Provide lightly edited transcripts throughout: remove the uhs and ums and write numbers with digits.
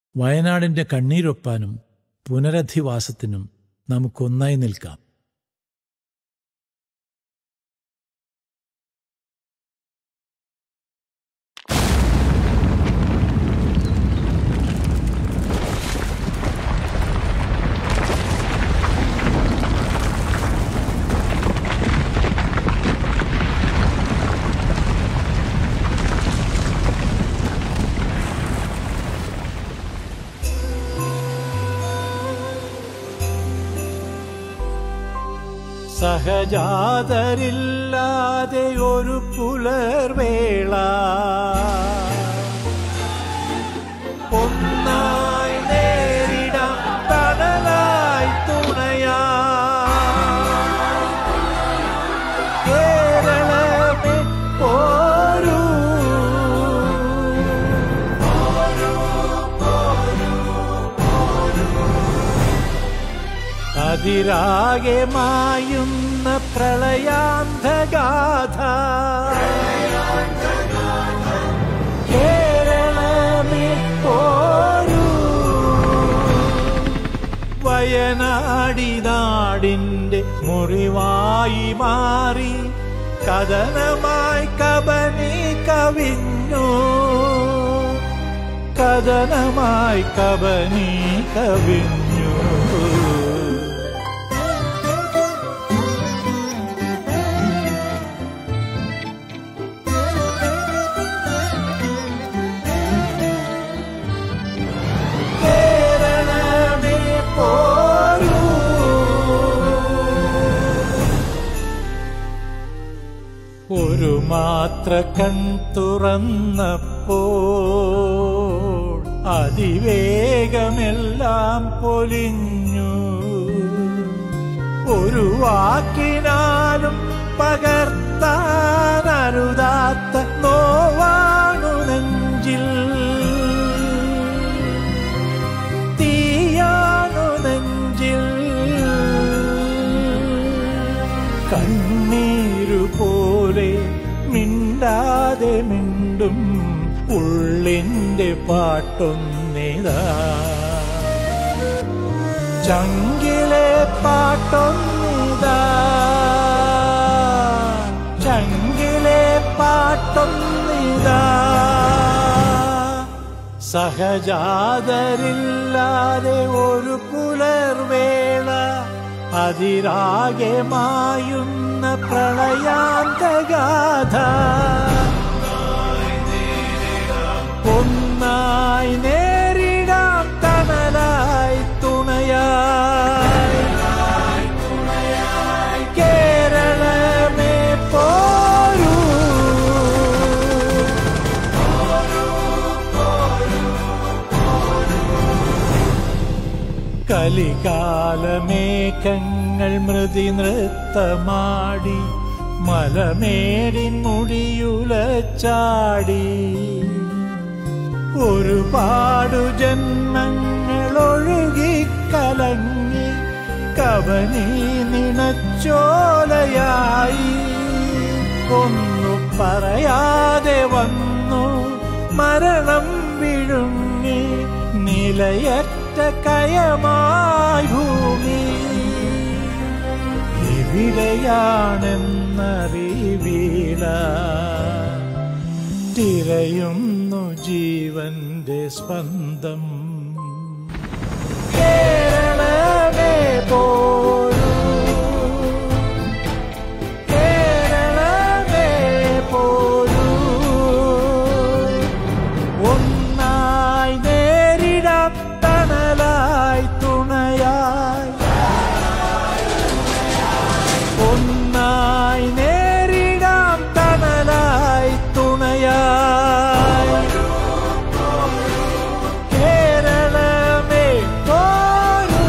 വയനാടിൻ്റെ കണ്ണീരൊപ്പാനും പുനരധിവാസത്തിനും നമുക്കൊന്നായി നിൽക്കാം. സഹജാതരില്ലാതെ ഒരു പുലർവേള ഒന്നായി നേരിടാം, തണലായി തുണയാ കേരളമേ പോരൂ. അതിരാകെ മായുന്ന പ്രളയാന്ധഗാഥ കേരളമേ പോരൂ. വയനാടിനാടിൻ്റെ മുറിവായി മാറി കഥനമായി കബനി കവിഞ്ഞു, കഥനമായി കബനി കവിഞ്ഞു. ഒരു മാത്ര കൺ തുറന്നപ്പോൾ അതിവേഗമെല്ലാം പൊലിഞ്ഞു. ഒരു വാക്കിനാലും പകർത്താനരുതാത്ത നോവാണു നെഞ്ചിൽ, തീയാണു നെഞ്ചിൽ. കണ്ണീരു പോലെ മിണ്ടാതെ മിണ്ടും ഉള്ളിൻ്റെ പാട്ടൊന്നിതാ, ചങ്കിലെ പാട്ടൊന്നിതാ, ചങ്കിലെ പാട്ടൊന്നിതാ. സഹജാതരില്ലാതെ ഒരു പുലർവേള അതിരാകെ മായുന്ന പ്രളയാന്തഗാഥ ഒന്നായി നേരിടാം, തണലായി തുണയായി കേരളമേ പോരൂ. കലികാലമേഘങ്ങൾ മൃതി നൃത്തമാടി മലമേടിൻ മുടിയുലച്ചാടി. ഒരുപാടു ജന്മങ്ങൾ ഒഴുകിക്കലങ്ങി കബനി നിണച്ചോലയായി. ഒന്നു പറയാതെ വന്നു മരണം വിഴുങ്ങി നിലയറ്റ കയമായി ഭൂമി. എവിടെയാണെന്നറിവില തിരയുന്നു ജീവന്റെ സ്പന്ദം. കേരളമേ പോരൂ, കേരളമേ പോരൂ. ഒന്നായി നേരിടാം, തണലായി തുണയായി. ഒന്നായി നേരിടാം, തണലായി തുണയായി കേരളമേ പോരൂ.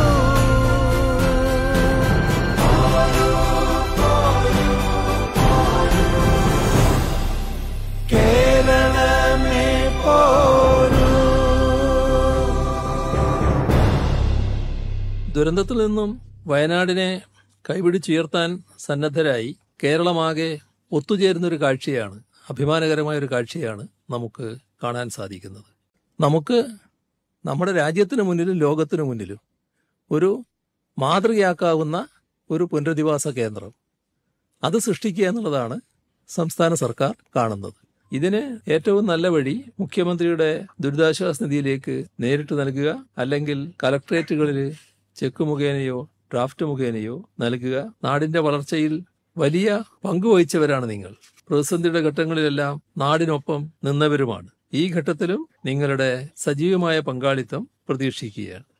കേരളമേ പോരൂ. ദുരന്തത്തിൽ നിന്നും വയനാടിനെ കൈപിടിച്ചുയർത്താൻ സന്നദ്ധരായി കേരളമാകെ ഒത്തുചേരുന്നൊരു കാഴ്ചയാണ്, അഭിമാനകരമായൊരു കാഴ്ചയാണ് നമുക്ക് കാണാൻ സാധിക്കുന്നത്. നമുക്ക് നമ്മുടെ രാജ്യത്തിന് മുന്നിലും ലോകത്തിനു മുന്നിലും ഒരു മാതൃകയാക്കാവുന്ന ഒരു പുനരധിവാസ കേന്ദ്രം അത് സൃഷ്ടിക്കുക എന്നുള്ളതാണ് സംസ്ഥാന സർക്കാർ കാണുന്നത്. ഇതിന് ഏറ്റവും നല്ല വഴി മുഖ്യമന്ത്രിയുടെ ദുരിതാശ്വാസ നിധിയിലേക്ക് നേരിട്ട് നൽകുക, അല്ലെങ്കിൽ കലക്ട്രേറ്റുകളിൽ ചെക്ക് മുഖേനയോ ഡ്രാഫ്റ്റ് മുഖേനയോ നൽകുക. നാടിന്റെ വളർച്ചയിൽ വലിയ പങ്കുവഹിച്ചവരാണ് നിങ്ങൾ. പ്രതിസന്ധിയുടെ ഘട്ടങ്ങളിലെല്ലാം നാടിനൊപ്പം നിന്നവരുമാണ്. ഈ ഘട്ടത്തിലും നിങ്ങളുടെ സജീവമായ പങ്കാളിത്തം പ്രതീക്ഷിക്കുകയാണ്.